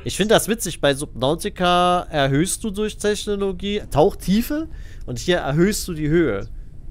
Ich finde das witzig, bei Subnautica erhöhst du durch Technologie Tauchtiefe und hier erhöhst du die Höhe.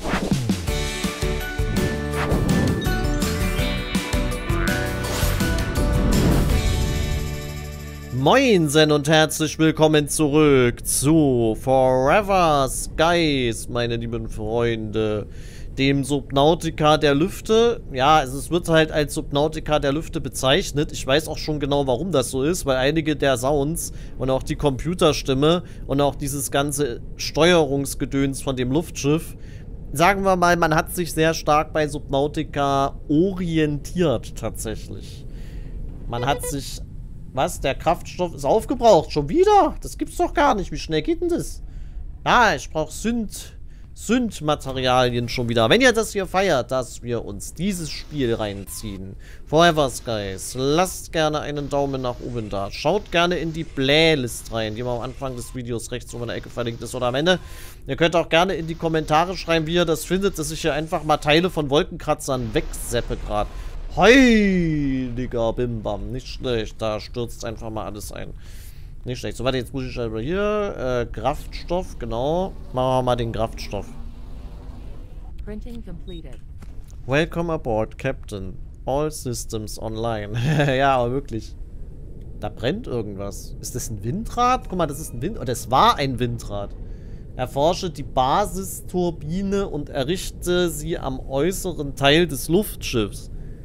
Moinsen und herzlich willkommen zurück zu Forever Skies, meine lieben Freunde. Dem Subnautica der Lüfte. Ja, es wird halt als Subnautica der Lüfte bezeichnet. Ich weiß auch schon genau, warum das so ist, weil einige der Sounds und auch die Computerstimme und auch dieses ganze Steuerungsgedöns von dem Luftschiff, sagen wir mal, man hat sich sehr stark bei Subnautica orientiert tatsächlich. Man hat sich... Was? Der Kraftstoff ist aufgebraucht? Schon wieder? Das gibt's doch gar nicht. Wie schnell geht denn das? Ja, ich brauche Synth-Materialien schon wieder. Wenn ihr das hier feiert, dass wir uns dieses Spiel reinziehen. Forever Skies. Lasst gerne einen Daumen nach oben da. Schaut gerne in die Playlist rein, die mal am Anfang des Videos rechts oben in der Ecke verlinkt ist oder am Ende. Ihr könnt auch gerne in die Kommentare schreiben, wie ihr das findet, dass ich hier einfach mal Teile von Wolkenkratzern wegseppe gerade. Heiliger Bimbam. Nicht schlecht. Da stürzt einfach mal alles ein. Nicht schlecht. So, warte, jetzt muss ich aber hier. Kraftstoff, genau. Machen wir mal den Kraftstoff. Printing completed. Welcome aboard, Captain. All systems online. Ja, aber wirklich. Da brennt irgendwas. Ist das ein Windrad? Guck mal, das ist ein Windrad. Oh, das war ein Windrad. Erforsche die Basisturbine und errichte sie am äußeren Teil des Luftschiffs.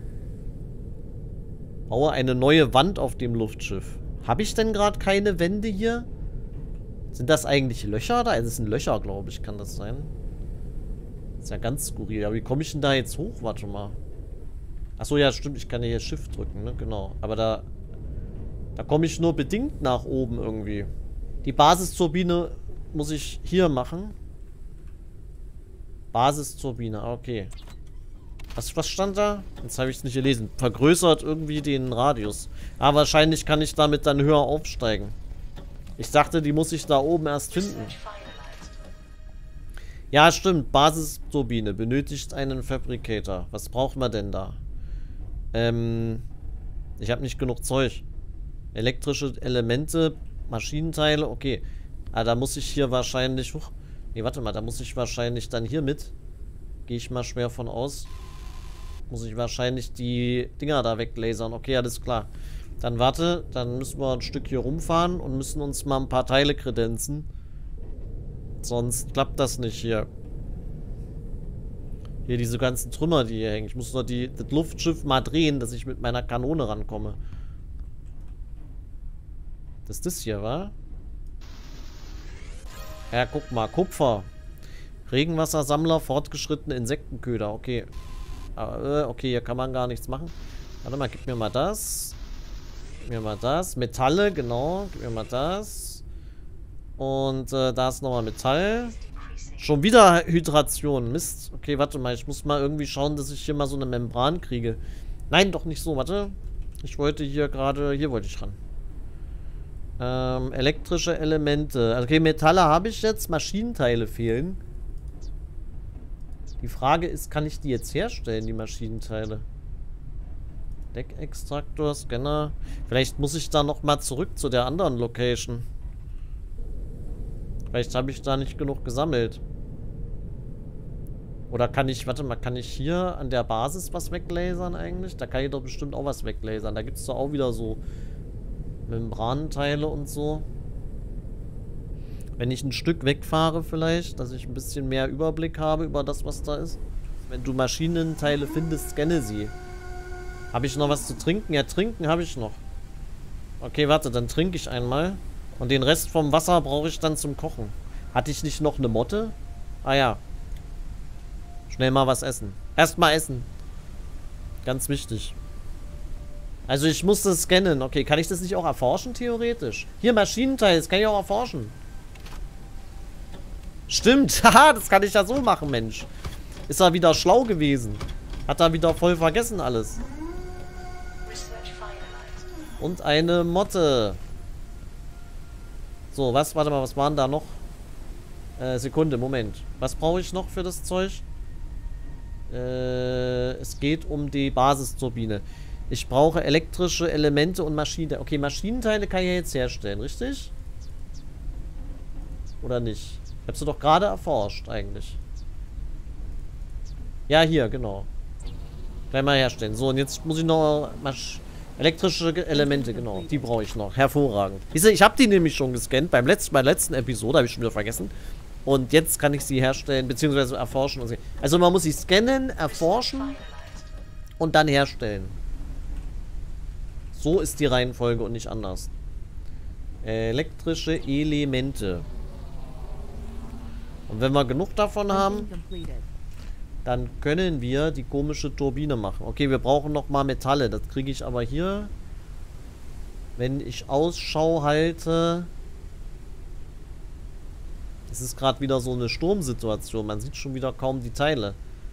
Baue eine neue Wand auf dem Luftschiff. Habe ich denn gerade keine Wände hier? Sind das eigentlich Löcher da? Das sind Löcher, glaube ich, kann das sein. Das ist ja ganz skurril. Aber wie komme ich denn da jetzt hoch? Warte mal. Achso, ja, stimmt. Ich kann ja hier Shift drücken, ne? Genau. Aber da komme ich nur bedingt nach oben irgendwie. Die Basisturbine muss ich hier machen. Basisturbine, okay. Was stand da? Jetzt habe ich es nicht gelesen. Vergrößert irgendwie den Radius. Aber wahrscheinlich kann ich damit dann höher aufsteigen. Ich dachte, die muss ich da oben erst finden. Ja, stimmt. Basisturbine. Benötigt einen Fabricator. Was braucht man denn da? Ich habe nicht genug Zeug. Elektrische Elemente, Maschinenteile, okay. Ah, da muss ich hier wahrscheinlich... Nee, warte mal. Da muss ich wahrscheinlich dann hier mit. Gehe ich mal schwer von aus. Muss ich wahrscheinlich die Dinger da weglasern. Okay, alles klar. Dann warte, dann müssen wir ein Stück hier rumfahren und müssen uns mal ein paar Teile kredenzen. Sonst klappt das nicht hier. Hier diese ganzen Trümmer, die hier hängen. Ich muss nur das Luftschiff mal drehen, dass ich mit meiner Kanone rankomme. Das ist das hier, wa? Ja, guck mal. Kupfer. Regenwassersammler, fortgeschrittene Insektenköder. Okay. Okay, hier kann man gar nichts machen. Warte mal, gib mir mal das. Gib mir mal das. Metalle, genau. Gib mir mal das. Und da ist nochmal Metall. Schon wieder Hydration. Mist. Okay, warte mal. Ich muss mal irgendwie schauen, dass ich hier mal so eine Membran kriege. Nein, doch nicht so. Warte. Ich wollte hier gerade... Hier wollte ich ran. Elektrische Elemente. Okay, Metalle habe ich jetzt. Maschinenteile fehlen. Die Frage ist, kann ich die jetzt herstellen, die Maschinenteile? Deckextraktor, Scanner. Vielleicht muss ich da nochmal zurück zu der anderen Location. Vielleicht habe ich da nicht genug gesammelt. Oder kann ich, warte mal, kann ich hier an der Basis was weglasern eigentlich? Da kann ich doch bestimmt auch was weglasern. Da gibt es doch auch wieder so Membranenteile und so. Wenn ich ein Stück wegfahre vielleicht, dass ich ein bisschen mehr Überblick habe über das, was da ist. Wenn du Maschinenteile findest, scanne sie. Habe ich noch was zu trinken? Ja, trinken habe ich noch. Okay, warte, dann trinke ich einmal. Und den Rest vom Wasser brauche ich dann zum Kochen. Hatte ich nicht noch eine Motte? Ah ja. Schnell mal was essen. Erstmal essen. Ganz wichtig. Also ich muss das scannen. Okay, kann ich das nicht auch erforschen, theoretisch? Hier, Maschinenteile, das kann ich auch erforschen. Stimmt, haha, das kann ich ja so machen, Mensch. Ist er wieder schlau gewesen. Hat er wieder voll vergessen alles. Und eine Motte. So, warte mal, was waren da noch? Sekunde, Moment. Was brauche ich noch für das Zeug? Es geht um die Basisturbine. Ich brauche elektrische Elemente und Maschinenteile. Okay, Maschinenteile kann ich ja jetzt herstellen, richtig? Oder nicht? Ich habe sie doch gerade erforscht, eigentlich. Ja, hier, genau. Gleich mal herstellen. So, und jetzt muss ich noch elektrische Elemente, genau. Die brauche ich noch. Hervorragend. Ich habe die nämlich schon gescannt. Bei der letzten Episode, habe ich schon wieder vergessen. Und jetzt kann ich sie herstellen, beziehungsweise erforschen. Und also man muss sie scannen, erforschen und dann herstellen. So ist die Reihenfolge und nicht anders. Elektrische Elemente. Und wenn wir genug davon haben, dann können wir die komische Turbine machen. Okay, wir brauchen nochmal Metalle. Das kriege ich aber hier. Wenn ich Ausschau halte. Es ist gerade wieder so eine Sturmsituation. Man sieht schon wieder kaum die Teile.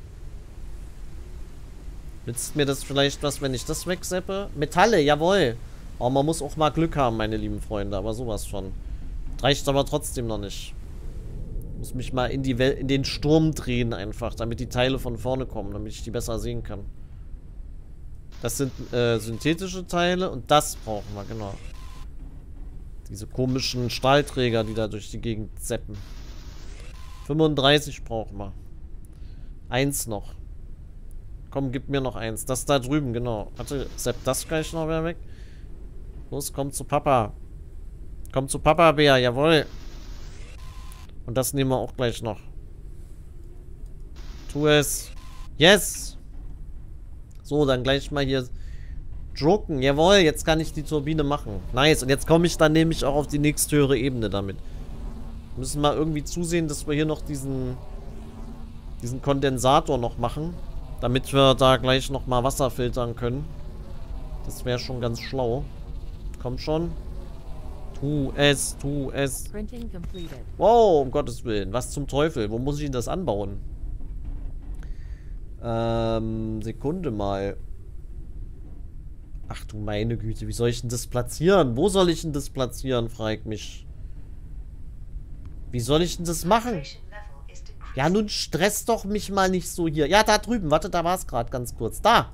Nützt mir das vielleicht was, wenn ich das wegseppe? Metalle, jawohl. Aber man muss auch mal Glück haben, meine lieben Freunde. Aber sowas von. Reicht aber trotzdem noch nicht. Muss mich mal in den Sturm drehen einfach, damit die Teile von vorne kommen, damit ich die besser sehen kann. Das sind synthetische Teile und das brauchen wir, genau. Diese komischen Stahlträger, die da durch die Gegend zappen. 35 brauchen wir. Eins noch. Komm, gib mir noch eins. Das da drüben, genau. Warte, zapp das gleich noch wieder weg. Los, komm zu Papa. Komm zu Papa, Bär, jawohl. Und das nehmen wir auch gleich noch. Tu es. Yes! So, dann gleich mal hier drucken. Jawohl, jetzt kann ich die Turbine machen. Nice. Und jetzt komme ich dann nämlich auch auf die nächsthöhere Ebene damit. Wir müssen mal irgendwie zusehen, dass wir hier noch diesen Kondensator noch machen. Damit wir da gleich nochmal Wasser filtern können. Das wäre schon ganz schlau. Komm schon. Tu es, tu es. Wow, um Gottes Willen. Was zum Teufel? Wo muss ich denn das anbauen? Sekunde mal. Ach du meine Güte, wie soll ich denn das platzieren? Wo soll ich denn das platzieren, frage ich mich. Wie soll ich denn das machen? Ja, nun stresst doch mich mal nicht so hier. Ja, da drüben. Warte, da war es gerade ganz kurz. Da.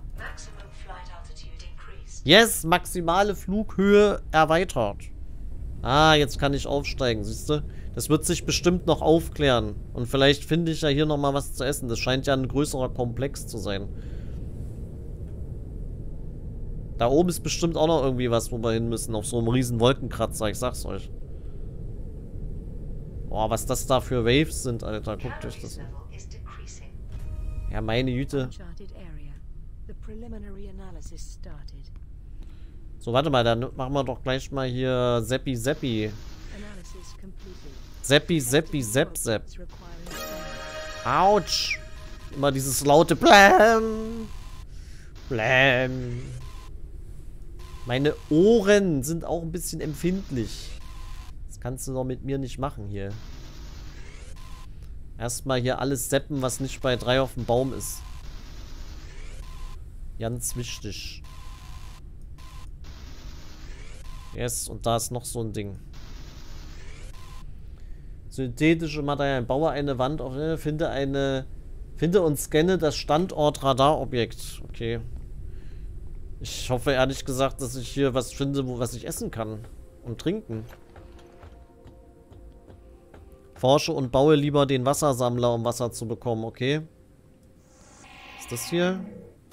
Yes, maximale Flughöhe erweitert. Ah, jetzt kann ich aufsteigen, siehst du? Das wird sich bestimmt noch aufklären. Und vielleicht finde ich ja hier nochmal was zu essen. Das scheint ja ein größerer Komplex zu sein. Da oben ist bestimmt auch noch irgendwie was, wo wir hin müssen. Auf so einem riesen Wolkenkratzer, ich sag's euch. Boah, was das da für Waves sind, Alter. Guckt euch das an. Ja, meine Güte. So, warte mal, dann machen wir doch gleich mal hier Seppi Seppi. Seppi Seppi Sepp Sepp. Autsch. Immer dieses laute Blam. Blam. Meine Ohren sind auch ein bisschen empfindlich. Das kannst du doch mit mir nicht machen hier. Erstmal hier alles seppen, was nicht bei 3 auf dem Baum ist. Ganz wichtig. Yes, und da ist noch so ein Ding. Synthetische Materialien. Baue eine Wand auf. Finde und scanne das Standort-Radarobjekt. Okay. Ich hoffe ehrlich gesagt, dass ich hier was finde, was ich essen kann. Und trinken. Forsche und baue lieber den Wassersammler, um Wasser zu bekommen, okay? Was ist das hier?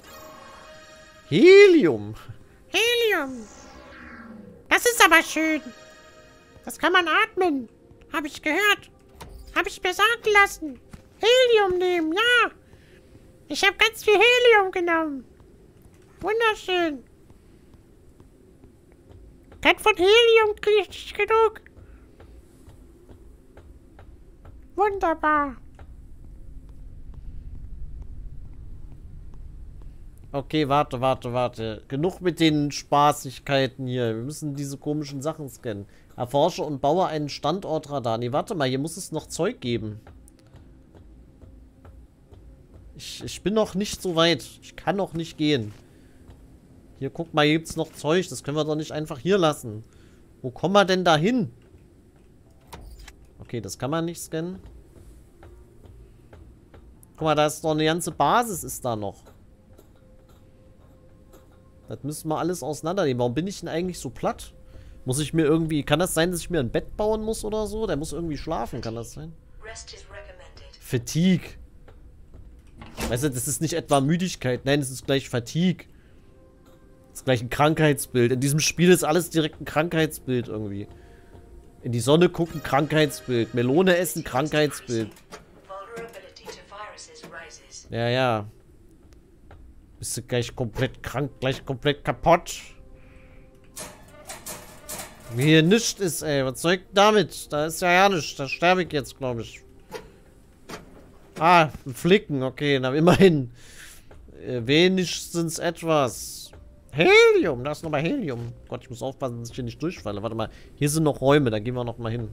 Helium. Helium. Das ist aber schön. Das kann man atmen. Habe ich gehört. Habe ich mir sagen lassen. Helium nehmen, ja. Ich habe ganz viel Helium genommen. Wunderschön. Kein von Helium kriege ich nicht genug. Wunderbar. Okay, warte. Genug mit den Spaßigkeiten hier. Wir müssen diese komischen Sachen scannen. Erforsche und baue einen Standortradar. Nee, warte mal, hier muss es noch Zeug geben. Ich bin noch nicht so weit. Ich kann noch nicht gehen. Hier, guck mal, hier gibt's noch Zeug. Das können wir doch nicht einfach hier lassen. Wo kommen wir denn da hin? Okay, das kann man nicht scannen. Guck mal, da ist doch eine ganze Basis, ist da noch. Das müssen wir alles auseinandernehmen. Warum bin ich denn eigentlich so platt? Muss ich mir irgendwie... Kann das sein, dass ich mir ein Bett bauen muss oder so? Der muss irgendwie schlafen, kann das sein? Fatigue. Weißt du, das ist nicht etwa Müdigkeit. Nein, das ist gleich Fatigue. Das ist gleich ein Krankheitsbild. In diesem Spiel ist alles direkt ein Krankheitsbild irgendwie. In die Sonne gucken, Krankheitsbild. Melone essen, Krankheitsbild. Ja, ja. Bist du gleich komplett krank, gleich komplett kaputt. Wie hier nichts ist, ey. Was soll ich damit? Da ist ja nichts. Da sterbe ich jetzt, glaube ich. Ah, ein Flicken. Okay, na immerhin. Wenigstens etwas. Helium. Da ist nochmal Helium. Gott, ich muss aufpassen, dass ich hier nicht durchfalle. Warte mal. Hier sind noch Räume. Da gehen wir nochmal hin.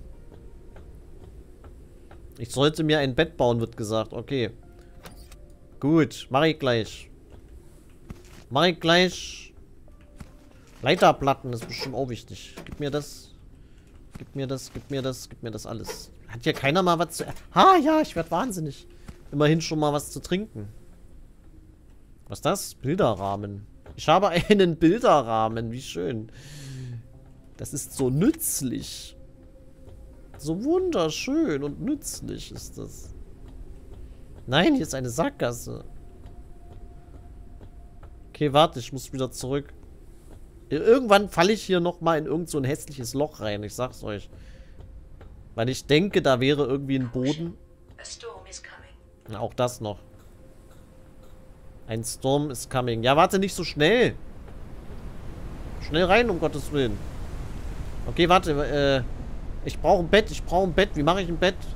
Ich sollte mir ein Bett bauen, wird gesagt. Okay. Gut. Mach ich gleich. Mach ich gleich. Leiterplatten ist bestimmt auch wichtig. Gib mir das. Gib mir das, gib mir das, gib mir das alles. Hat hier keiner mal was zu... Ah, ja, ich werde wahnsinnig. Immerhin schon mal was zu trinken. Was ist das? Bilderrahmen. Ich habe einen Bilderrahmen. Wie schön. Das ist so nützlich. So wunderschön und nützlich ist das. Nein, hier ist eine Sackgasse. Okay, warte, ich muss wieder zurück. Irgendwann falle ich hier nochmal in irgend so ein hässliches Loch rein. Ich sag's euch. Weil ich denke, da wäre irgendwie ein Boden. Na, auch das noch. Ein Storm is coming. Ja, warte, nicht so schnell. Schnell rein, um Gottes Willen. Okay, warte. Ich brauche ein Bett. Ich brauche ein Bett. Wie mache ich ein Bett?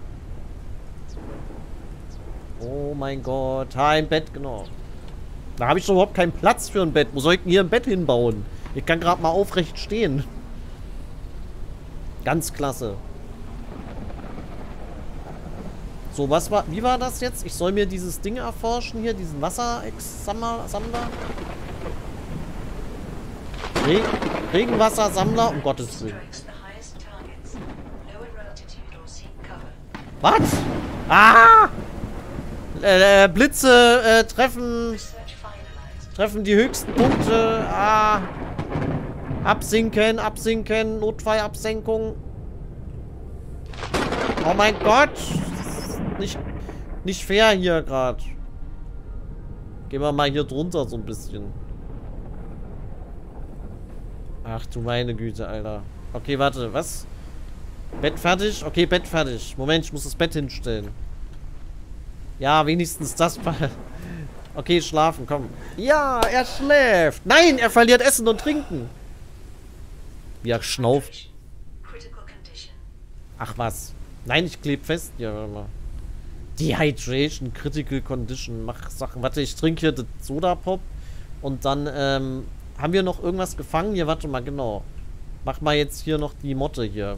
Oh mein Gott. Ha, ein Bett, genau. Da habe ich doch überhaupt keinen Platz für ein Bett. Wo soll ich denn hier ein Bett hinbauen? Ich kann gerade mal aufrecht stehen. Ganz klasse. So, wie war das jetzt? Ich soll mir dieses Ding erforschen hier, diesen Wassersammler. Regenwassersammler, um Gottes Willen. Was? Ah! Blitze treffen die höchsten Punkte. Ah! Absinken, absinken, Notfallabsenkung. Oh mein Gott! Nicht fair hier gerade. Gehen wir mal hier drunter so ein bisschen. Ach du meine Güte, Alter. Okay, warte, was? Bett fertig? Okay, Bett fertig. Moment, ich muss das Bett hinstellen. Ja, wenigstens das. Okay, schlafen, komm. Ja, er schläft. Nein, er verliert Essen und Trinken. Wie er schnauft. Ach was. Nein, ich klebe fest. Ja, warte mal. Dehydration, Critical Condition, mach Sachen. Warte, ich trinke hier das Soda-Pop. Und dann, haben wir noch irgendwas gefangen? Hier, warte mal, genau. Mach mal jetzt hier noch die Motte hier.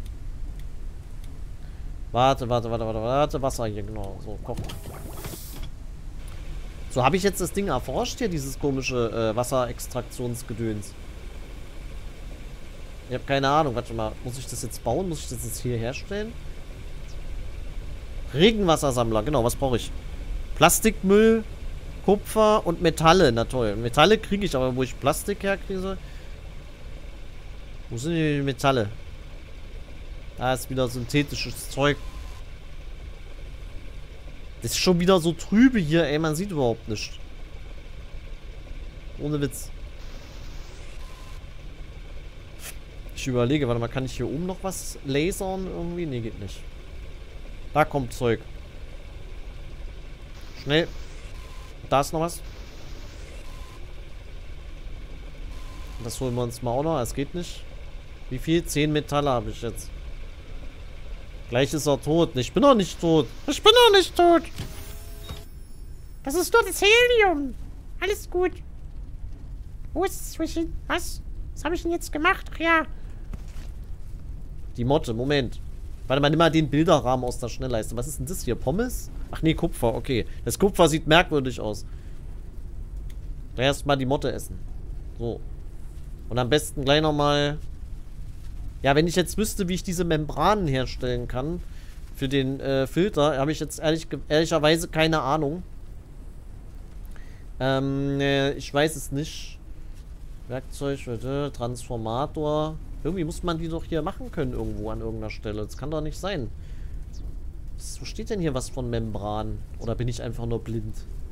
Warte, Wasser hier, genau. So, kochen. So, habe ich jetzt das Ding erforscht hier, dieses komische Wasserextraktionsgedöns? Ich habe keine Ahnung, warte mal. Muss ich das jetzt bauen? Muss ich das jetzt hier herstellen? Regenwassersammler, genau, was brauche ich? Plastikmüll, Kupfer und Metalle, na toll. Metalle kriege ich, aber wo ich Plastik herkriege. Wo sind die Metalle? Da ist wieder synthetisches Zeug. Das ist schon wieder so trübe hier, ey, man sieht überhaupt nichts. Ohne Witz. Ich überlege, warte mal, kann ich hier oben noch was lasern irgendwie? Nee, geht nicht. Da kommt Zeug. Schnell. Da ist noch was. Das holen wir uns mal auch noch. Es geht nicht. Wie viel? 10 Metalle habe ich jetzt. Gleich ist er tot. Ich bin noch nicht tot. Ich bin noch nicht tot. Das ist nur das Helium. Alles gut. Wo ist es? Was? Was habe ich denn jetzt gemacht? Ach ja. Die Motte, Moment. Warte mal, nimm mal den Bilderrahmen aus der Schnellleiste. Was ist denn das hier? Pommes? Ach nee, Kupfer, okay. Das Kupfer sieht merkwürdig aus. Erst mal die Motte essen. So. Und am besten gleich nochmal... Ja, wenn ich jetzt wüsste, wie ich diese Membranen herstellen kann für den Filter, habe ich jetzt ehrlicherweise keine Ahnung. Ich weiß es nicht. Werkzeug, bitte. Transformator. Irgendwie muss man die doch hier machen können irgendwo an irgendeiner Stelle. Das kann doch nicht sein. Wo steht denn hier was von Membran? Oder bin ich einfach nur blind?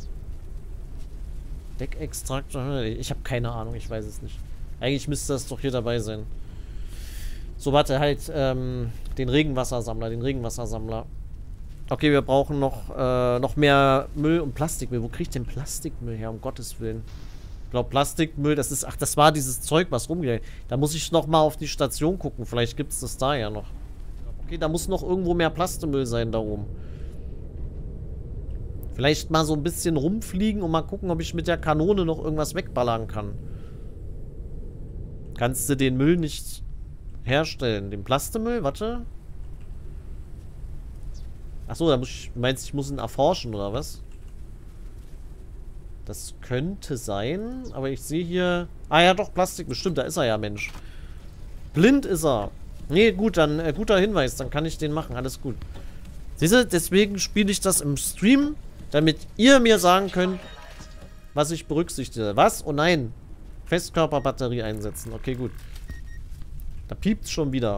Deckextrakt. Ich habe keine Ahnung, ich weiß es nicht. Eigentlich müsste das doch hier dabei sein. So, warte, halt, den Regenwassersammler, Okay, wir brauchen noch mehr Müll und Plastikmüll. Wo kriege ich denn Plastikmüll her, um Gottes Willen? Ich glaube, Plastikmüll, das ist... Ach, das war dieses Zeug, was rumgeht. Da muss ich noch mal auf die Station gucken. Vielleicht gibt es das da ja noch. Okay, da muss noch irgendwo mehr Plastikmüll sein da oben. Vielleicht mal so ein bisschen rumfliegen und mal gucken, ob ich mit der Kanone noch irgendwas wegballern kann. Kannst du den Müll nicht herstellen? Den Plastikmüll? Warte. Achso, da muss ich... Meinst du, ich muss ihn erforschen, oder was? Das könnte sein, aber ich sehe hier... Ah ja, doch, Plastik, bestimmt, da ist er ja, Mensch. Blind ist er. Nee, gut, dann guter Hinweis, dann kann ich den machen, alles gut. Siehst du, deswegen spiele ich das im Stream, damit ihr mir sagen könnt, was ich berücksichtige. Was? Oh nein. Festkörperbatterie einsetzen, okay, gut. Da piept's schon wieder.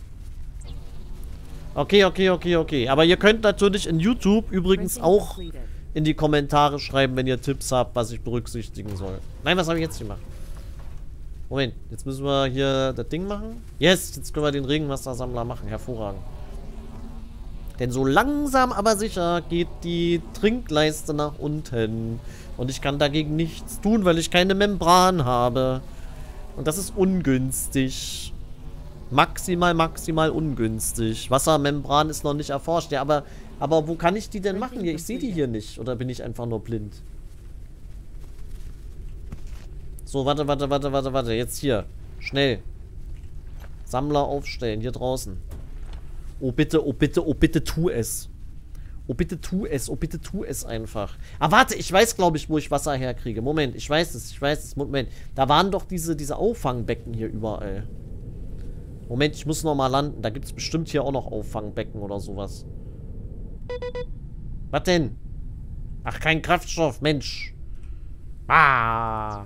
Okay. Aber ihr könnt natürlich in YouTube übrigens auch in die Kommentare schreiben, wenn ihr Tipps habt, was ich berücksichtigen soll. Nein, was habe ich jetzt gemacht? Moment, jetzt müssen wir hier das Ding machen. Yes, jetzt können wir den Regenwassersammler machen. Hervorragend. Denn so langsam, aber sicher geht die Trinkleiste nach unten. Und ich kann dagegen nichts tun, weil ich keine Membran habe. Und das ist ungünstig. Maximal ungünstig. Wassermembran ist noch nicht erforscht. Ja, aber wo kann ich die denn machen? Ich sehe die hier nicht. Oder bin ich einfach nur blind? So, warte. Jetzt hier. Schnell. Sammler aufstellen. Hier draußen. Oh, bitte, tu es. Oh, bitte tu es einfach. Ah, warte, ich weiß, glaube ich, wo ich Wasser herkriege. Moment, ich weiß es. Moment. Da waren doch diese Auffangbecken hier überall. Moment, ich muss noch mal landen. Da gibt es bestimmt hier auch noch Auffangbecken oder sowas. Was denn? Ach, kein Kraftstoff, Mensch. Ah.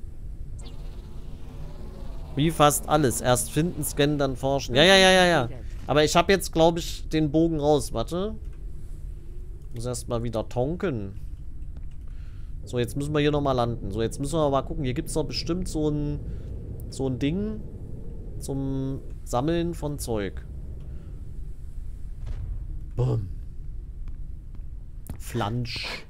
Wie fast alles. Erst finden, scannen, dann forschen. Ja. Aber ich habe jetzt, glaube ich, den Bogen raus. Warte. Muss erstmal wieder tonken. So, jetzt müssen wir hier nochmal landen. So, jetzt müssen wir mal gucken. Hier gibt es doch bestimmt so ein Ding zum Sammeln von Zeug. Bumm. Flansch.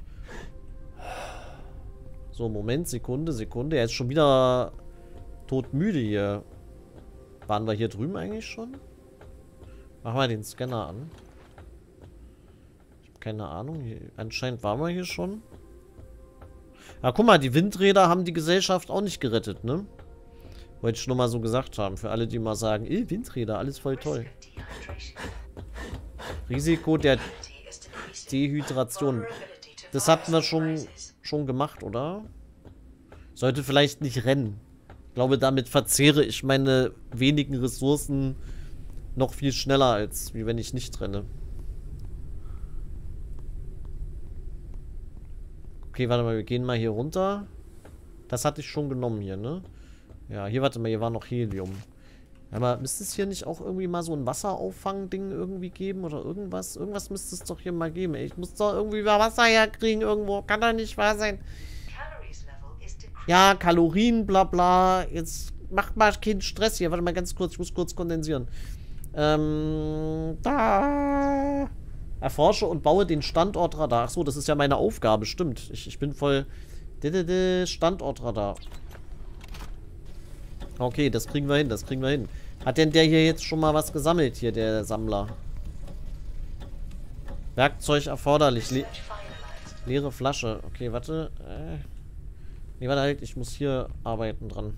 So, Moment, Sekunde. Er ist schon wieder todmüde hier. Waren wir hier drüben eigentlich schon? Machen wir den Scanner an. Ich habe keine Ahnung. Anscheinend waren wir hier schon. Ja, guck mal, die Windräder haben die Gesellschaft auch nicht gerettet, ne? Wollte ich nur mal so gesagt haben. Für alle, die mal sagen, Windräder, alles voll toll. Risiko der Dehydration. Das hatten wir schon gemacht, oder? Sollte vielleicht nicht rennen. Ich glaube, damit verzehre ich meine wenigen Ressourcen noch viel schneller, als wie wenn ich nicht renne. Okay, warte mal, wir gehen mal hier runter. Das hatte ich schon genommen hier, ne? Ja, hier, warte mal, hier war noch Helium. Aber müsste es hier nicht auch irgendwie mal so ein Wasserauffang-Ding irgendwie geben oder irgendwas? Irgendwas müsste es doch hier mal geben. Ich muss doch irgendwie mal Wasser herkriegen irgendwo. Kann doch nicht wahr sein. Ja, Kalorien, bla bla. Jetzt macht mal keinen Stress hier. Warte mal ganz kurz, ich muss kurz kondensieren. Da. Erforsche und baue den Standortradar. Achso, das ist ja meine Aufgabe, stimmt. Ich bin voll... Standortradar. Okay, das kriegen wir hin, Hat denn der hier jetzt schon mal was gesammelt, hier, der Sammler? Werkzeug erforderlich. Leere Flasche. Okay, warte. Nee, warte halt, ich muss hier arbeiten dran.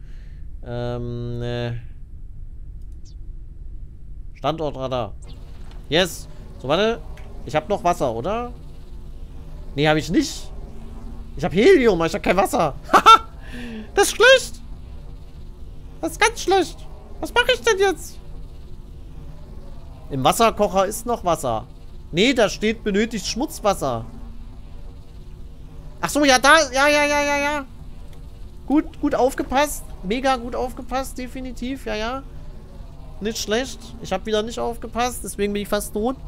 Standortradar. Yes. So, warte. Ich habe noch Wasser, oder? Nee, habe ich nicht. Ich habe Helium, aber ich habe kein Wasser. Haha! Das ist schlecht. Das ist ganz schlecht. Was mache ich denn jetzt? Im Wasserkocher ist noch Wasser. Nee, da steht benötigt Schmutzwasser. Ach so, ja, da. Ja. Gut aufgepasst. Mega gut aufgepasst, definitiv. Ja, ja. Nicht schlecht. Ich habe wieder nicht aufgepasst, deswegen bin ich fast tot.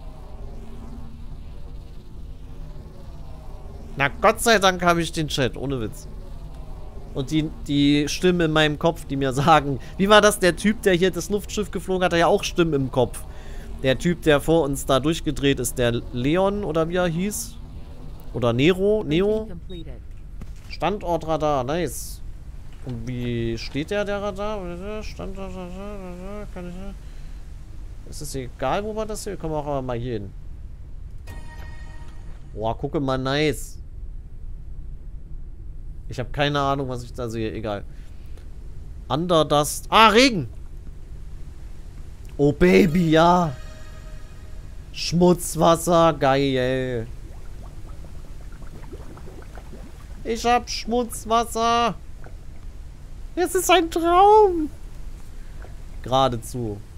Na, Gott sei Dank habe ich den Chat, ohne Witz. Und die Stimmen in meinem Kopf, die mir sagen, wie war das, der Typ, der hier das Luftschiff geflogen hat, hat ja auch Stimmen im Kopf. Der Typ, der vor uns da durchgedreht ist, der Leon, oder wie er hieß. Oder Neo. Standortradar, nice. Und wie steht der Radar? Standortradar, kann ich... Ist es egal, wo wir das hier... Kommen wir auch mal hier hin. Boah, gucke mal, nice. Ich habe keine Ahnung, was ich da sehe. Egal. Underdust. Ah, Regen! Oh, Baby, ja. Schmutzwasser, geil. Ich hab Schmutzwasser. Es ist ein Traum. Geradezu.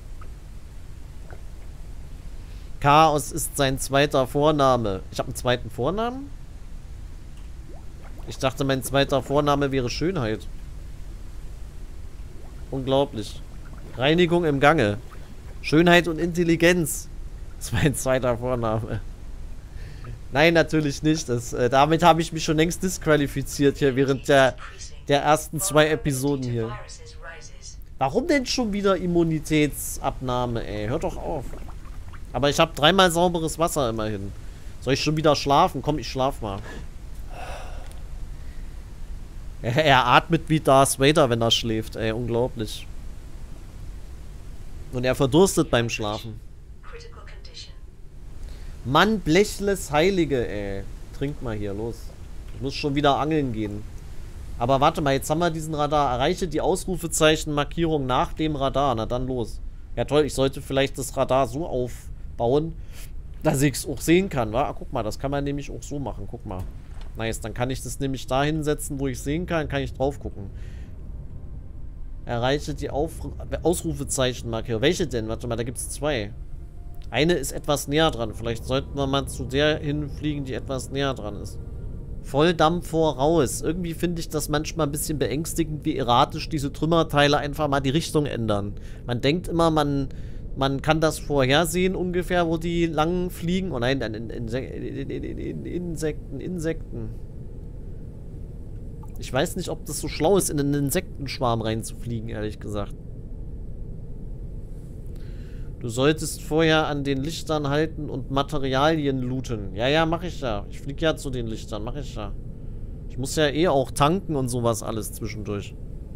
Chaos ist sein zweiter Vorname. Ich habe einen zweiten Vornamen? Ich dachte, mein zweiter Vorname wäre Schönheit. Unglaublich. Reinigung im Gange. Schönheit und Intelligenz. Das ist mein zweiter Vorname. Nein, natürlich nicht. Damit habe ich mich schon längst disqualifiziert hier während der ersten 2 Episoden hier. Warum denn schon wieder Immunitätsabnahme, ey? Hört doch auf. Aber ich habe 3-mal sauberes Wasser immerhin. Soll ich schon wieder schlafen? Komm, ich schlaf mal. Er atmet wie Darth Vader, wenn er schläft, ey. Unglaublich. Und er verdurstet beim Schlafen. Mann, Blechless Heilige, ey. Trink mal hier, los. Ich muss schon wieder angeln gehen. Aber warte mal, jetzt haben wir diesen Radar. Erreiche die Ausrufezeichen-Markierung nach dem Radar. Na dann los. Ja toll, ich sollte vielleicht das Radar so aufbauen, dass ich es auch sehen kann, wa? Guck mal, das kann man nämlich auch so machen. Guck mal. Nice, dann kann ich das nämlich da hinsetzen, wo ich sehen kann ich drauf gucken. Erreiche die Ausrufezeichen-Markierung. Welche denn? Warte mal, da gibt es 2. Eine ist etwas näher dran. Vielleicht sollten wir mal zu der hinfliegen, die etwas näher dran ist. Volldampf voraus. Irgendwie finde ich das manchmal ein bisschen beängstigend, wie erratisch diese Trümmerteile einfach mal die Richtung ändern. Man denkt immer, man kann das vorhersehen ungefähr, wo die lang fliegen. Oh nein, Insekten. Ich weiß nicht, ob das so schlau ist, in einen Insektenschwarm reinzufliegen, ehrlich gesagt. Du solltest vorher an den Lichtern halten und Materialien looten. Ja, ja, mach ich ja. Ich fliege ja zu den Lichtern, mach ich ja. Ich muss ja eh auch tanken und sowas alles zwischendurch.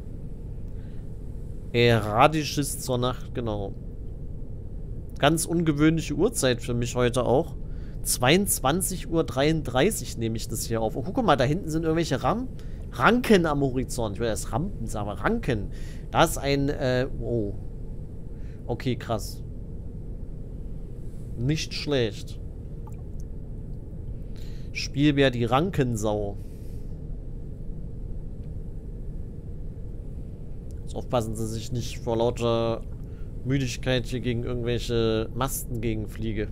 Radisches zur Nacht, genau. Ganz ungewöhnliche Uhrzeit für mich heute auch. 22:33 Uhr nehme ich das hier auf. Oh, guck mal, da hinten sind irgendwelche Ranken am Horizont. Ich will das Rampen sagen, aber Ranken. Da ist ein, oh. Okay, krass. Nicht schlecht. Spielbär die Rankensau. Jetzt aufpassen Sie sich nicht vor lauter Müdigkeit hier gegen irgendwelche Masten gegenfliege.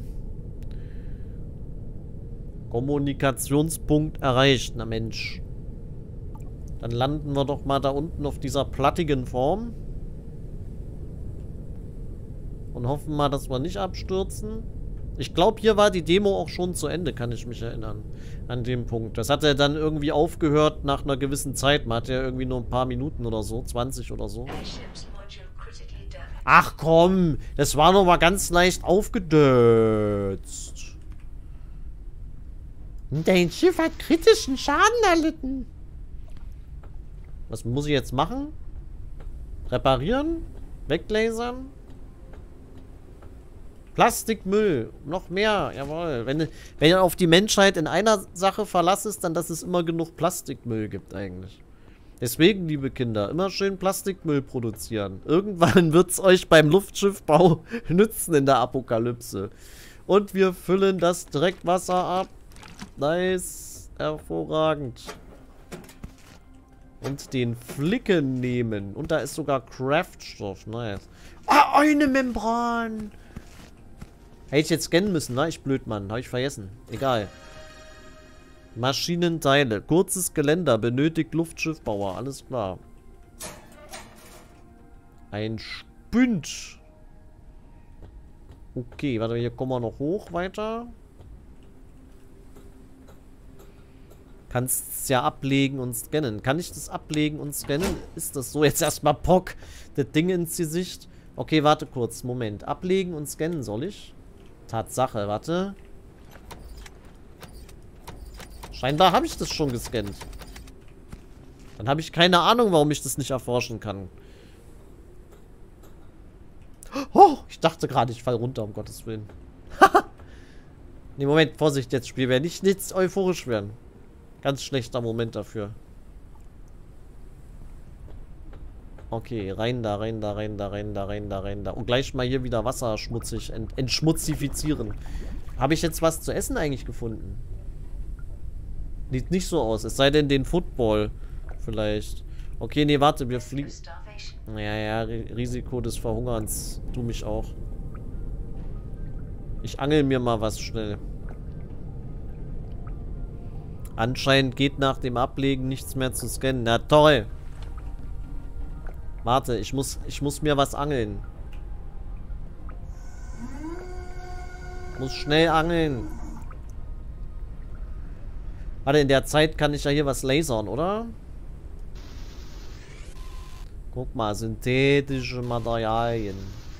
Kommunikationspunkt erreicht. Na Mensch. Dann landen wir doch mal da unten auf dieser plattigen Form. Und hoffen mal, dass wir nicht abstürzen. Ich glaube, hier war die Demo auch schon zu Ende, kann ich mich erinnern. An dem Punkt. Das hat ja dann irgendwie aufgehört nach einer gewissen Zeit. Man hat ja irgendwie nur ein paar Minuten oder so. 20 oder so. Ach komm, das war noch mal ganz leicht aufgedötzt. Dein Schiff hat kritischen Schaden erlitten. Was muss ich jetzt machen? Reparieren? Weglasern? Plastikmüll. Noch mehr. Jawohl. Wenn du auf die Menschheit in einer Sache verlassest, dann dass es immer genug Plastikmüll gibt eigentlich. Deswegen, liebe Kinder, immer schön Plastikmüll produzieren. Irgendwann wird es euch beim Luftschiffbau nützen in der Apokalypse. Und wir füllen das Dreckwasser ab. Nice. Hervorragend. Und den Flicken nehmen. Und da ist sogar Craftstoff. Nice. Ah, eine Membran. Hätte ich jetzt scannen müssen, ne? Ich blöd, Mann. Habe ich vergessen. Egal. Maschinenteile. Kurzes Geländer. Benötigt Luftschiffbauer. Alles klar. Ein Spünd. Okay, warte, hier kommen wir noch hoch weiter. Kannst es ja ablegen und scannen. Kann ich das ablegen und scannen? Ist das so? Jetzt erstmal Pock. Das Ding ins Gesicht. Okay, warte kurz. Moment. Ablegen und scannen soll ich? Tatsache, warte. Scheinbar habe ich das schon gescannt. Dann habe ich keine Ahnung, warum ich das nicht erforschen kann. Oh, ich dachte gerade, ich falle runter, um Gottes Willen. Nee, Moment, Vorsicht jetzt, Spiel. Werde nicht euphorisch werden. Ganz schlechter Moment dafür. Okay, rein da, rein da, rein da, rein da, rein da, rein da. Und gleich mal hier wieder Wasser schmutzig, entschmutzifizieren. Habe ich jetzt was zu essen eigentlich gefunden? Sieht nicht so aus, es sei denn den Football vielleicht. Okay, nee, warte, wir fliegen. Ja, Risiko des Verhungerns. Tu mich auch. Ich angel mir mal was schnell. Anscheinend geht nach dem Ablegen nichts mehr zu scannen. Na toll. Warte, ich muss mir was angeln. Muss schnell angeln. Warte, in der Zeit kann ich ja hier was lasern, oder? Guck mal, synthetische Materialien.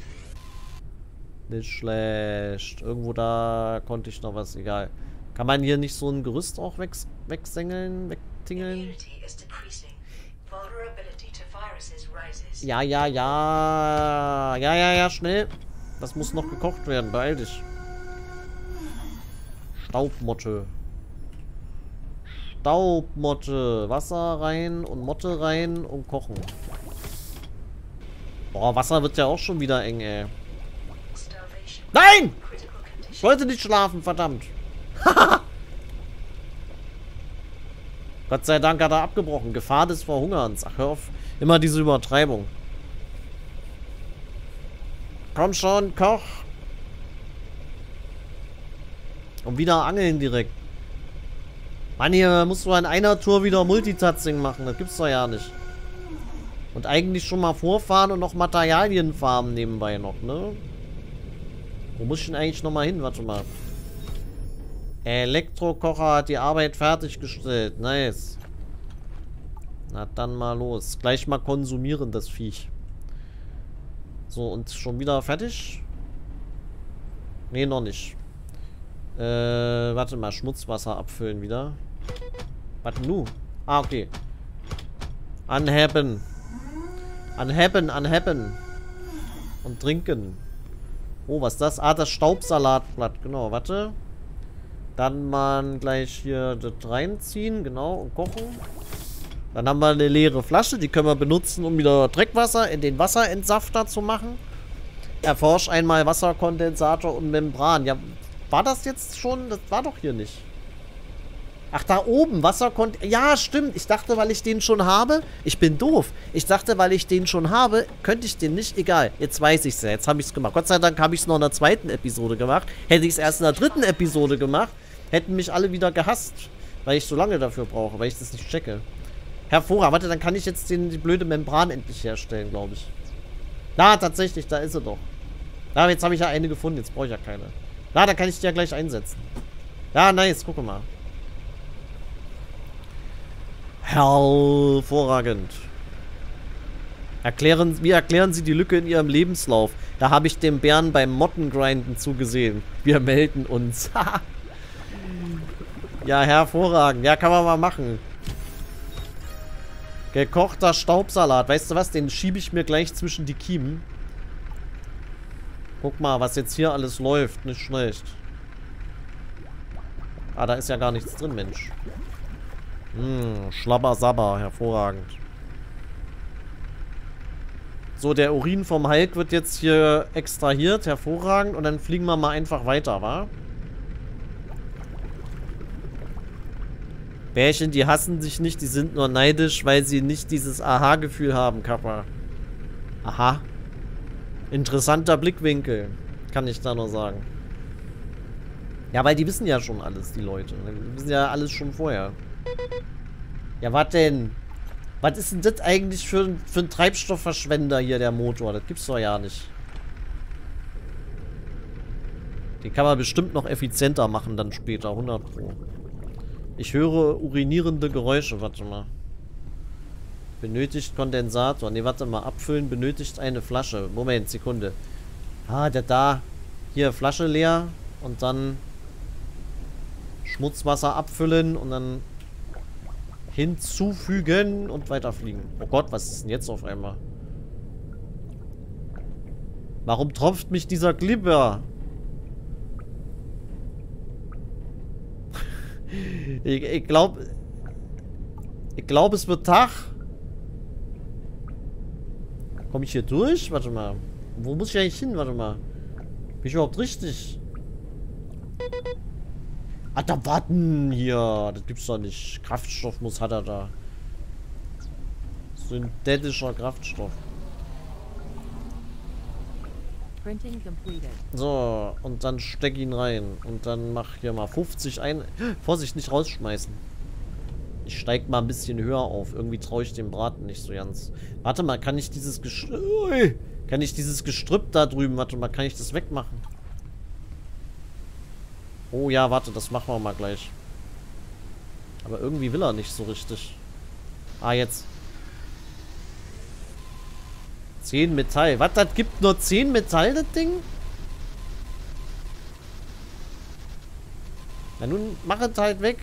Nicht schlecht. Irgendwo da konnte ich noch was, egal. Kann man hier nicht so ein Gerüst auch wegsengeln, wegtingeln? Ja, schnell. Das muss noch gekocht werden, beeil dich. Staubmotte. Staubmotte. Wasser rein und Motte rein und kochen. Boah, Wasser wird ja auch schon wieder eng, ey. Nein! Ich wollte nicht schlafen, verdammt. Gott sei Dank hat er abgebrochen. Gefahr des Verhungerns. Ach, hör auf. Immer diese Übertreibung. Komm schon, koch. Und wieder angeln direkt. Mann, hier musst du an einer Tour wieder Multitasking machen. Das gibt's doch ja nicht. Und eigentlich schon mal vorfahren und noch Materialien farmen nebenbei noch, ne? Wo muss ich denn eigentlich nochmal hin? Warte mal. Elektrokocher hat die Arbeit fertiggestellt. Nice. Na dann mal los. Gleich mal konsumieren, das Viech. So, und schon wieder fertig? Nee, noch nicht. Warte mal. Schmutzwasser abfüllen wieder. Warte, nu. Ah, okay. Anheben. Anheben. Und trinken. Oh, was ist das? Ah, das Staubsalatblatt. Genau, warte. Dann mal gleich hier das reinziehen. Genau, und kochen. Dann haben wir eine leere Flasche. Die können wir benutzen, um wieder Dreckwasser in den Wasserentsafter zu machen. Erforsch einmal Wasserkondensator und Membran. Ja, war das jetzt schon? Das war doch hier nicht. Ach, da oben, ja, stimmt. Ich dachte, weil ich den schon habe. Ich bin doof. Ich dachte, weil ich den schon habe, könnte ich den nicht. Egal. Jetzt weiß ich es ja. Jetzt habe ich es gemacht. Gott sei Dank habe ich es noch in der zweiten Episode gemacht. Hätte ich es erst in der dritten Episode gemacht, hätten mich alle wieder gehasst. Weil ich so lange dafür brauche. Weil ich das nicht checke. Hervorragend. Warte, dann kann ich jetzt die blöde Membran endlich herstellen, glaube ich. Na, tatsächlich. Da ist sie doch. Na, jetzt habe ich ja eine gefunden. Jetzt brauche ich ja keine. Na, dann kann ich die ja gleich einsetzen. Ja, nice. Gucke mal. Hervorragend. Wie erklären Sie die Lücke in Ihrem Lebenslauf? Da habe ich dem Bären beim Mottengrinden zugesehen. Wir melden uns. Ja, hervorragend. Ja, kann man mal machen. Gekochter Staubsalat. Weißt du was? Den schiebe ich mir gleich zwischen die Kiemen. Guck mal, was jetzt hier alles läuft. Nicht schlecht. Ah, da ist ja gar nichts drin, Mensch. Schlabber-Sabber, hervorragend. So, der Urin vom Hulk wird jetzt hier extrahiert, hervorragend. Und dann fliegen wir mal einfach weiter, wa? Bärchen, die hassen sich nicht, die sind nur neidisch, weil sie nicht dieses Aha-Gefühl haben, Kappa. Aha. Interessanter Blickwinkel, kann ich da nur sagen. Ja, weil die wissen ja schon alles, die Leute. Die wissen ja alles schon vorher. Ja, was denn? Was ist denn das eigentlich für ein Treibstoffverschwender hier, der Motor? Das gibt's doch ja nicht. Den kann man bestimmt noch effizienter machen dann später, 100 Pro. Ich höre urinierende Geräusche, warte mal. Benötigt Kondensator. Ne, warte mal, abfüllen, benötigt eine Flasche. Moment, Sekunde. Ah, der da. Hier, Flasche leer und dann Schmutzwasser abfüllen und dann hinzufügen und weiterfliegen. Oh Gott, was ist denn jetzt auf einmal? Warum tropft mich dieser Glibber? Ich glaube, es wird Tag. Komme ich hier durch? Warte mal. Wo muss ich eigentlich hin? Warte mal. Bin ich überhaupt richtig? Ah, da warten hier. Das gibt's doch nicht. Kraftstoff hat er da. Synthetischer Kraftstoff. Printing completed. So, und dann steck ihn rein. Und dann mach hier mal 50 ein. Vorsicht, nicht rausschmeißen. Ich steig mal ein bisschen höher auf. Irgendwie traue ich dem Braten nicht so ganz. Warte mal, kann ich dieses Gestrüpp da drüben, warte mal, kann ich das wegmachen? Oh ja, warte, das machen wir mal gleich. Aber irgendwie will er nicht so richtig. Ah, jetzt. 10 Metall. Was, das gibt nur 10 Metall, das Ding? Na nun, mach es halt weg.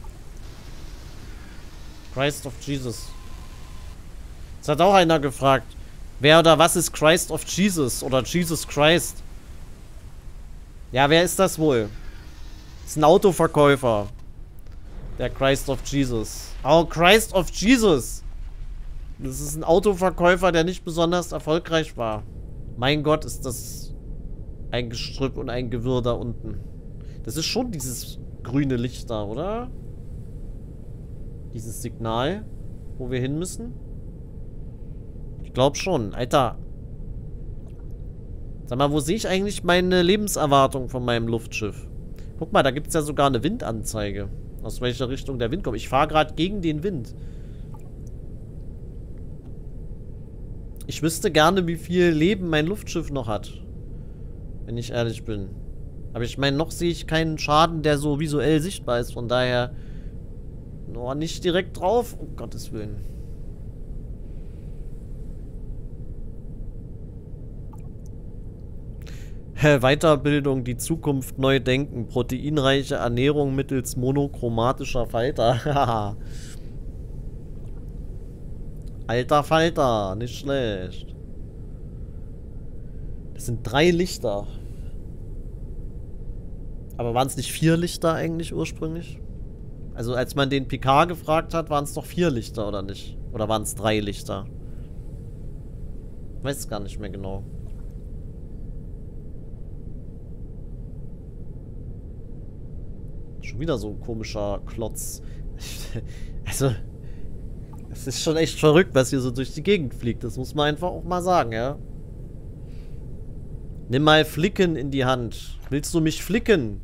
Christ of Jesus. Das hat auch einer gefragt. Wer oder was ist Christ of Jesus? Oder Jesus Christ? Ja, wer ist das wohl? Das ist ein Autoverkäufer. Der Christ of Jesus. Oh, Christ of Jesus. Das ist ein Autoverkäufer, der nicht besonders erfolgreich war. Mein Gott, ist das ein Gestrüpp und ein Gewirr da unten. Das ist schon dieses grüne Licht da, oder? Dieses Signal, wo wir hin müssen. Ich glaube schon. Alter. Sag mal, wo sehe ich eigentlich meine Lebenserwartung von meinem Luftschiff? Guck mal, da gibt es ja sogar eine Windanzeige. Aus welcher Richtung der Wind kommt. Ich fahre gerade gegen den Wind. Ich wüsste gerne, wie viel Leben mein Luftschiff noch hat. Wenn ich ehrlich bin. Aber ich meine, noch sehe ich keinen Schaden, der so visuell sichtbar ist. Von daher... Oh, nicht direkt drauf. Um Gottes Willen. Weiterbildung, die Zukunft neu denken. Proteinreiche Ernährung mittels monochromatischer Falter. Alter Falter, nicht schlecht. Das sind 3 Lichter. Aber waren es nicht 4 Lichter eigentlich ursprünglich? Also als man den Picard gefragt hat, waren es doch 4 Lichter, oder nicht? Oder waren es 3 Lichter? Ich weiß es gar nicht mehr genau. Schon wieder so ein komischer Klotz. Also, es ist schon echt verrückt, was hier so durch die Gegend fliegt. Das muss man einfach auch mal sagen, ja. Nimm mal Flicken in die Hand. Willst du mich flicken?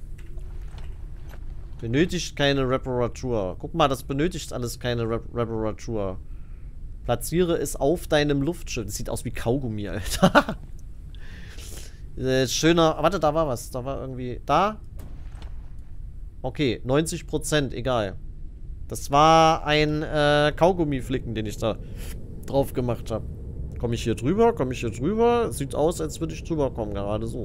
Benötigt keine Reparatur. Guck mal, das benötigt alles keine Reparatur. Platziere es auf deinem Luftschiff. Das sieht aus wie Kaugummi, Alter. Schöner... Warte, da war was. Da war irgendwie... Da? Okay, 90%, egal. Das war ein Kaugummi-Flicken, den ich da drauf gemacht habe. Komme ich hier drüber? Komme ich hier drüber? Sieht aus, als würde ich drüber kommen, gerade so.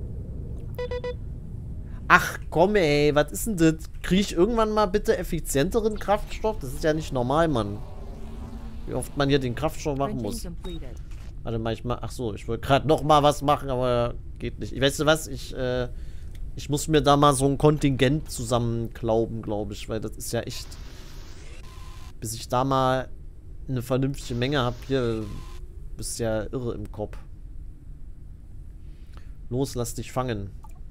Ach komm ey, was ist denn das? Kriege ich irgendwann mal bitte effizienteren Kraftstoff? Das ist ja nicht normal, Mann. Wie oft man hier den Kraftstoff machen muss. Warte mal, ach so, ich wollte gerade noch mal was machen, aber geht nicht. Weißt du was? Ich muss mir da mal so ein Kontingent zusammenklauben, glaube ich, weil das ist ja echt... Bis ich da mal eine vernünftige Menge habe, hier bist ja irre im Kopf. Los, lass dich fangen.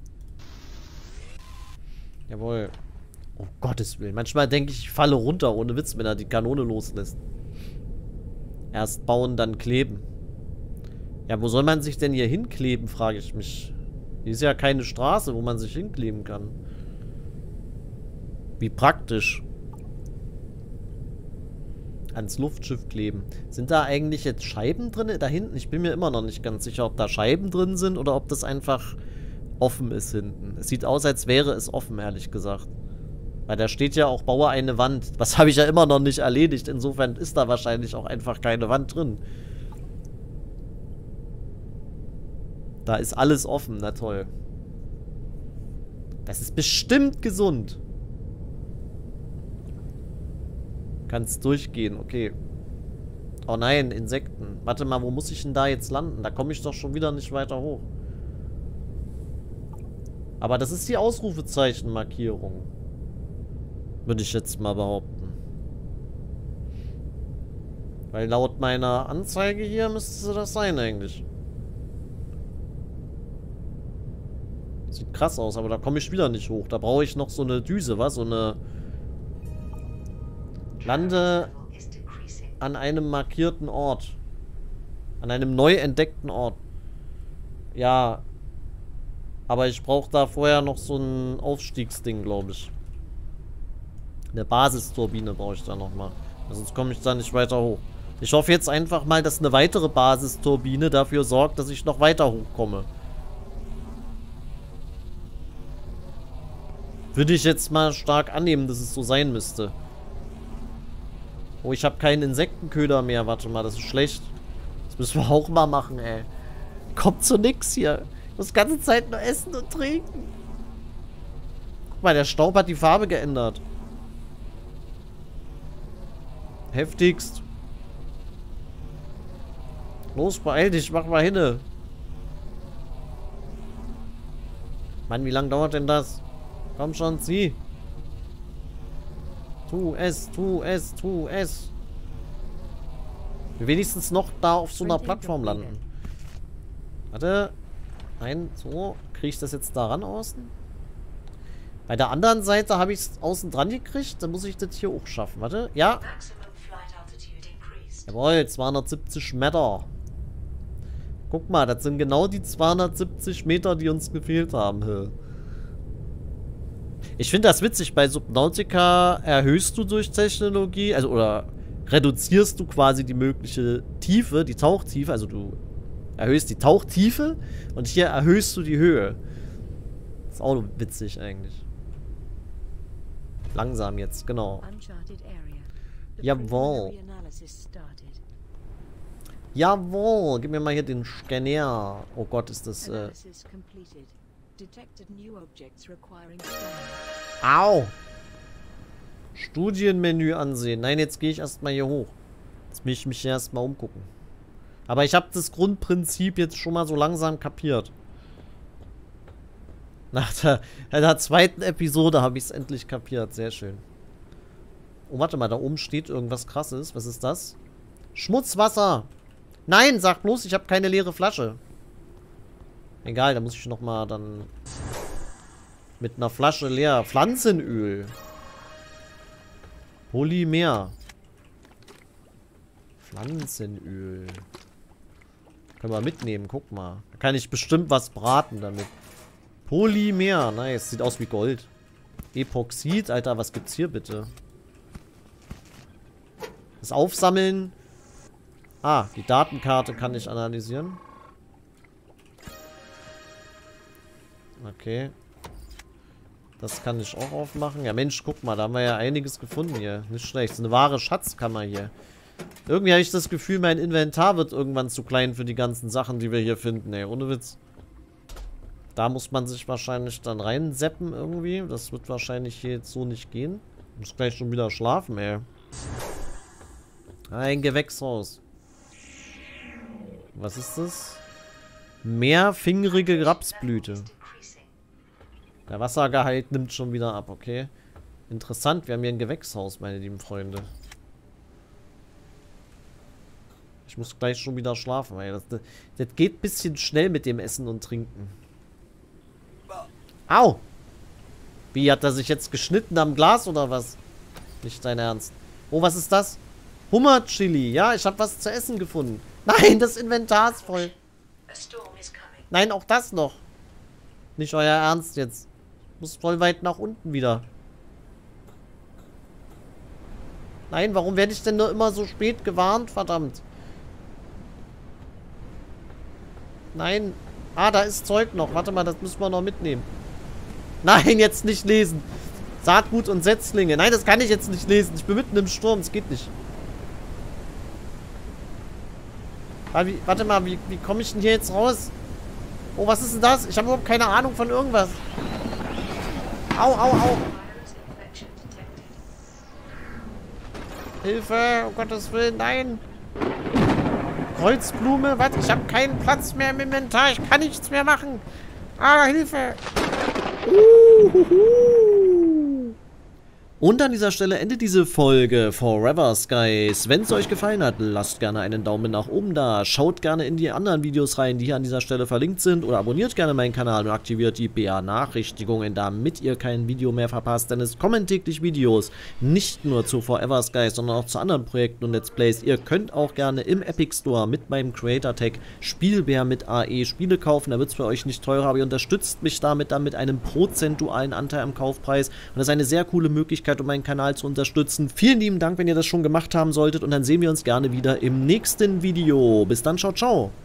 Jawohl. Oh Gottes Willen. Manchmal denke ich, ich falle runter, ohne Witz, wenn er die Kanone loslässt. Erst bauen, dann kleben. Ja, wo soll man sich denn hier hinkleben, frage ich mich. Hier ist ja keine Straße, wo man sich hinkleben kann. Wie praktisch. Ans Luftschiff kleben. Sind da eigentlich jetzt Scheiben drin? Da hinten? Ich bin mir immer noch nicht ganz sicher, ob da Scheiben drin sind oder ob das einfach offen ist hinten. Es sieht aus, als wäre es offen, ehrlich gesagt. Weil da steht ja auch, baue eine Wand. Was habe ich ja immer noch nicht erledigt. Insofern ist da wahrscheinlich auch einfach keine Wand drin. Da ist alles offen. Na toll. Das ist bestimmt gesund. Kannst durchgehen, okay. Oh nein, Insekten. Warte mal, wo muss ich denn da jetzt landen? Da komme ich doch schon wieder nicht weiter hoch. Aber das ist die Ausrufezeichenmarkierung. Würde ich jetzt mal behaupten. Weil laut meiner Anzeige hier müsste das sein eigentlich. Sieht krass aus, aber da komme ich wieder nicht hoch. Da brauche ich noch so eine Düse, was? So eine... Lande an einem markierten Ort. An einem neu entdeckten Ort. Ja. Aber ich brauche da vorher noch so ein Aufstiegsding, glaube ich. Eine Basisturbine brauche ich da nochmal. Sonst komme ich da nicht weiter hoch. Ich hoffe jetzt einfach mal, dass eine weitere Basisturbine dafür sorgt, dass ich noch weiter hochkomme. Würde ich jetzt mal stark annehmen, dass es so sein müsste. Oh, ich habe keinen Insektenköder mehr. Warte mal, das ist schlecht. Das müssen wir auch mal machen, ey. Kommt zu nix hier. Ich muss die ganze Zeit nur essen und trinken. Guck mal, der Staub hat die Farbe geändert. Heftigst. Los, beeil dich, mach mal hinne. Mann, wie lange dauert denn das? Komm schon, zieh. Tu es, tu es, tu es. Wir wenigstens noch da auf so einer Plattform landen. Warte. Nein, so. Kriege ich das jetzt daran außen? Bei der anderen Seite habe ich es außen dran gekriegt. Dann muss ich das hier auch schaffen. Warte. Ja. Jawohl, 270 Meter. Guck mal, das sind genau die 270 Meter, die uns gefehlt haben. Ich finde das witzig, bei Subnautica erhöhst du durch Technologie, also oder reduzierst du quasi die mögliche Tiefe, die Tauchtiefe, also du erhöhst die Tauchtiefe und hier erhöhst du die Höhe. Ist auch witzig eigentlich. Langsam jetzt, genau. Jawohl. Jawohl, gib mir mal hier den Scanner. Oh Gott, ist das... Au! Studienmenü ansehen. Nein, jetzt gehe ich erstmal hier hoch. Jetzt will ich mich erstmal umgucken. Aber ich habe das Grundprinzip jetzt schon mal so langsam kapiert. Nach der zweiten Episode habe ich es endlich kapiert. Sehr schön. Oh, warte mal, da oben steht irgendwas Krasses. Was ist das? Schmutzwasser! Nein, sag bloß, ich habe keine leere Flasche. Egal, da muss ich nochmal dann mit einer Flasche leer. Pflanzenöl. Polymer. Pflanzenöl. Können wir mitnehmen, guck mal. Da kann ich bestimmt was braten damit. Polymer, nice. Sieht aus wie Gold. Epoxid, Alter, was gibt's hier bitte? Das Aufsammeln. Ah, die Datenkarte kann ich analysieren. Okay. Das kann ich auch aufmachen. Ja, Mensch, guck mal, da haben wir ja einiges gefunden hier. Nicht schlecht. So eine wahre Schatzkammer hier. Irgendwie habe ich das Gefühl, mein Inventar wird irgendwann zu klein für die ganzen Sachen, die wir hier finden, ey. Ohne Witz. Da muss man sich wahrscheinlich dann reinseppen irgendwie. Das wird wahrscheinlich hier jetzt so nicht gehen. Ich muss gleich schon wieder schlafen, ey. Ein Gewächshaus. Was ist das? Mehrfingerige Rapsblüte. Der Wassergehalt nimmt schon wieder ab, okay. Interessant, wir haben hier ein Gewächshaus, meine lieben Freunde. Ich muss gleich schon wieder schlafen, weil das geht ein bisschen schnell mit dem Essen und Trinken. Au! Wie, hat er sich jetzt geschnitten am Glas oder was? Nicht dein Ernst. Oh, was ist das? Hummerchili. Ja, ich habe was zu essen gefunden. Nein, das Inventar ist voll. Nein, auch das noch. Nicht euer Ernst jetzt. Muss voll weit nach unten wieder. Nein, warum werde ich denn nur immer so spät gewarnt? Verdammt. Nein. Ah, da ist Zeug noch. Warte mal, das müssen wir noch mitnehmen. Nein, jetzt nicht lesen. Saatgut und Setzlinge. Nein, das kann ich jetzt nicht lesen. Ich bin mitten im Sturm. Es geht nicht. Warte mal, wie komme ich denn hier jetzt raus? Oh, was ist denn das? Ich habe überhaupt keine Ahnung von irgendwas. Au, au, au. Hilfe, um Gottes Willen, nein. Kreuzblume, was? Ich habe keinen Platz mehr im Inventar. Ich kann nichts mehr machen. Ah, Hilfe. Und an dieser Stelle endet diese Folge Forever Skies. Wenn es euch gefallen hat, lasst gerne einen Daumen nach oben da. Schaut gerne in die anderen Videos rein, die hier an dieser Stelle verlinkt sind. Oder abonniert gerne meinen Kanal und aktiviert die BA-Nachrichtigungen, damit ihr kein Video mehr verpasst. Denn es kommen täglich Videos, nicht nur zu Forever Skies, sondern auch zu anderen Projekten und Let's Plays. Ihr könnt auch gerne im Epic Store mit meinem Creator-Tag Spielbär mit AE Spiele kaufen. Da wird es für euch nicht teurer, aber ihr unterstützt mich damit dann mit einem prozentualen Anteil am Kaufpreis. Und das ist eine sehr coole Möglichkeit, um meinen Kanal zu unterstützen. Vielen lieben Dank, wenn ihr das schon gemacht haben solltet, und dann sehen wir uns gerne wieder im nächsten Video. Bis dann, ciao, ciao.